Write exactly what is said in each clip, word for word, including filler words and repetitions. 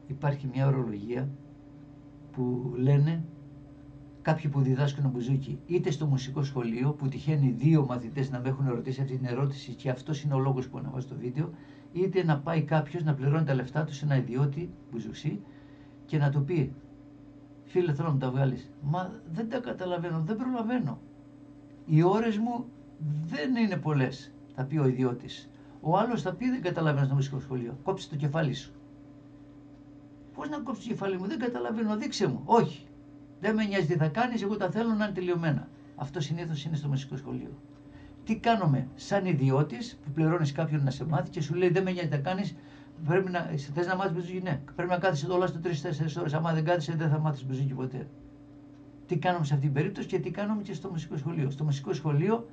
υπάρχει μια ορολογία που λένε κάποιοι που διδάσκουν μπουζούκι, είτε στο μουσικό σχολείο, που τυχαίνει δύο μαθητές να με έχουν ερωτήσει αυτή την ερώτηση και αυτός είναι ο λόγος που αναβάζω το βίντεο, είτε να πάει κάποιος να πληρώνει τα λεφτά του σε ένα ιδιώτη μπουζουξή και να του πει, φίλε, θέλω να μου τα βγάλεις. Μα δεν τα καταλαβαίνω, δεν προλαβαίνω. Οι ώρες μου δεν είναι πολλές, θα πει ο ιδιώτης. Ο άλλος θα πει, δεν καταλαβαίνω στο μουσικό σχολείο. Κόψε το κεφάλι σου. Πώς να κόψω το κεφάλι μου, δεν καταλαβαίνω, δείξε μου. Όχι. Δεν με νοιάζει τι θα κάνεις, εγώ τα θέλω να είναι τελειωμένα. Αυτό συνήθως είναι στο μουσικό σχολείο. Τι κάνουμε, σαν ιδιώτης που πληρώνεις κάποιον να σε μάθει και σου λέει, δεν με νοιάζει τι θα κάνεις, πρέπει να, θες να μάθεις μπουζούκι, ναι. Πρέπει να κάθεσαι εδώ τουλάχιστον τρεις τέσσερις ώρες. Άμα δεν κάθεσαι, δεν θα μάθεις μπουζούκι ποτέ. Τι κάνουμε σε αυτήν την περίπτωση και τι κάνουμε και στο μουσικό σχολείο. Στο μουσικό σχολείο,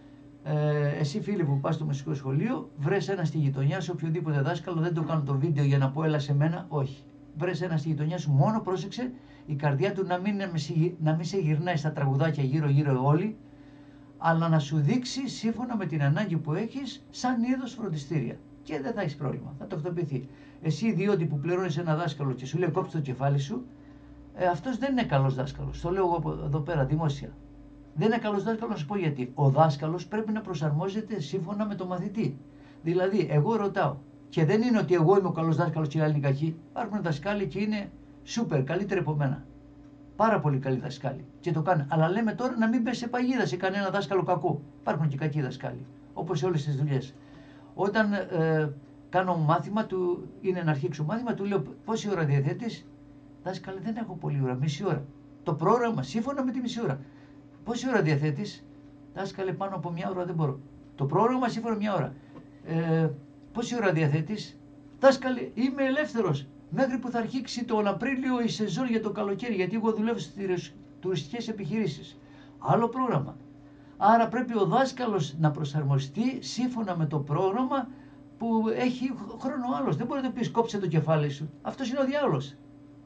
ε, εσύ φίλοι που πας στο μουσικό σχολείο, βρες ένα στη γειτονιά σου, οποιοδήποτε δάσκαλο, δεν το κάνω το βίντεο για να πω έλα σε μένα, όχι. Βρες ένα στη γειτονιά σου, μόνο πρόσεξε η καρδιά του να μην, να μην σε γυρνάει στα τραγουδάκια γύρω-γύρω όλοι, αλλά να σου δείξει σύμφωνα με την ανάγκη που έχεις, σαν είδος φροντιστήρια. Και δεν θα έχεις πρόβλημα, θα τακτοποιηθεί. Εσύ, διότι που πληρώνεις ένα δάσκαλο και σου λέει κόψε το κεφάλι σου, ε, αυτός δεν είναι καλός δάσκαλος. Το λέω εγώ εδώ πέρα δημόσια. Δεν είναι καλός δάσκαλος, να σου πω γιατί. Ο δάσκαλος πρέπει να προσαρμόζεται σύμφωνα με το μαθητή. Δηλαδή, εγώ ρωτάω, και δεν είναι ότι εγώ είμαι ο καλός δάσκαλος και οι άλλοι είναι κακοί. Υπάρχουν δασκάλοι και είναι σούπερ, καλύτεροι από μένα. Πάρα πολύ καλοί δασκάλοι. Και το κάνουν. Αλλά λέμε τώρα να μην πέσει σε παγίδα σε κανένα δάσκαλο κακό. Υπάρχουν και κακοί δασκάλοι. Όπως σε όλες τις δουλειές. Όταν ε, κάνω μάθημα, του, είναι να αρχίξω μάθημα, του λέω πόση ώρα διαθέτεις. Δάσκαλε, δεν έχω πολλή ώρα, μισή ώρα. Το πρόγραμμα σύμφωνα με τη μισή ώρα. Πόση ώρα διαθέτεις. Δάσκαλε, πάνω από μια ώρα δεν μπορώ. Το πρόγραμμα σύμφωνα μια ώρα. Ε, πόση ώρα διαθέτεις. Δάσκαλε, είμαι ελεύθερος. Μέχρι που θα αρχίσει τον Απρίλιο η σεζόν για το καλοκαίρι. Γιατί εγώ δουλεύω στις τουριστικές επιχειρήσεις. Άλλο πρόγραμμα. Άρα πρέπει ο δάσκαλος να προσαρμοστεί σύμφωνα με το πρόγραμμα που έχει χρόνο άλλος. Δεν μπορεί να πεις κόψε το κεφάλι σου. Αυτός είναι ο διάολος.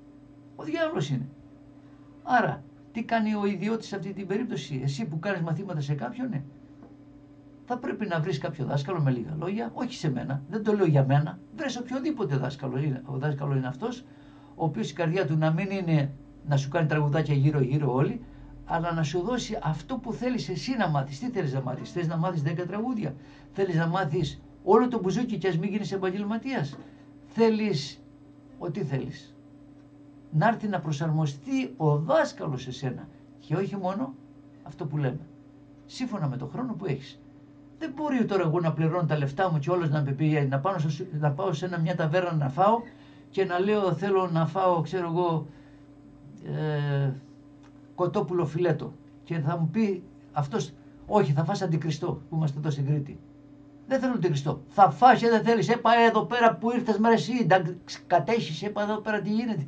Ο διάολος είναι. Άρα, τι κάνει ο ιδιώτης σε αυτή την περίπτωση, εσύ που κάνεις μαθήματα σε κάποιον, ναι. Θα πρέπει να βρεις κάποιο δάσκαλο με λίγα λόγια, όχι σε μένα, δεν το λέω για μένα. Βρες οποιοδήποτε δάσκαλο είναι, ο δάσκαλο είναι αυτός, ο οποίος η καρδιά του να μην είναι να σου κάνει τραγουδάκια γύρω-γύρω όλοι, αλλά να σου δώσει αυτό που θέλεις εσύ να μάθεις. Τι θέλεις να μάθεις, θες να μάθεις δέκα τραγούδια, θέλεις να μάθεις όλο το μπουζούκι και ας μην γίνεις επαγγελματίας, θέλεις, ό,τι θέλεις. Να έρθει να προσαρμοστεί ο δάσκαλος σε σένα και όχι μόνο αυτό που λέμε, σύμφωνα με το χρόνο που έχεις. Δεν μπορεί τώρα εγώ να πληρώνω τα λεφτά μου και όλος να με πει να, πάω, να πάω σε ένα, μια ταβέρνα να φάω και να λέω θέλω να φάω, ξέρω εγώ, ε, κοτόπουλο φιλέτο και θα μου πει αυτός, όχι, θα φας αντικριστό που είμαστε εδώ στην Κρήτη. Δεν θέλω αντικριστό. Θα φας και δεν θέλεις. Έπα εδώ πέρα που ήρθες με εσύ, κατέχεις, έπα εδώ πέρα τι γίνεται.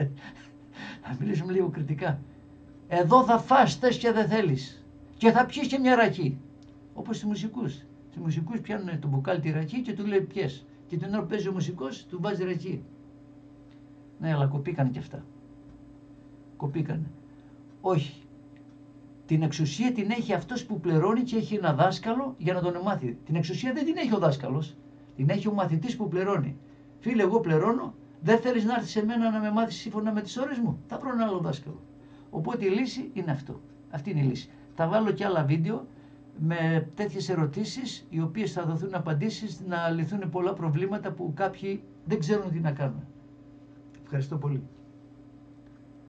Να μιλήσουμε λίγο κριτικά. Εδώ θα φας, θες και δεν θέλεις. Και θα πιεις και μια ρακή. Όπως στους μουσικούς. Στους μουσικούς πιάνουν το μπουκάλι τη ρακή και του λέει πιες. Και την ώρα που παίζει ο μουσικός του βάζει ρακή. Ναι, αλλά κοπήκανε και αυτά. Κοπήκανε. Όχι. Την εξουσία την έχει αυτός που πληρώνει και έχει ένα δάσκαλο για να τον μάθει. Την εξουσία δεν την έχει ο δάσκαλος. Την έχει ο μαθητής που πληρώνει. Φίλε, εγώ πληρώνω. Δεν θέλεις να έρθεις σε μένα να με μάθεις σύμφωνα με τις ώρες μου. Θα βρω ένα άλλο δάσκαλο. Οπότε η λύση είναι αυτό. Αυτή είναι η λύση. Θα βάλω και άλλα βίντεο με τέτοιες ερωτήσεις, οι οποίες θα δοθούν απαντήσεις να λυθούν πολλά προβλήματα που κάποιοι δεν ξέρουν τι να κάνουν. Ευχαριστώ πολύ.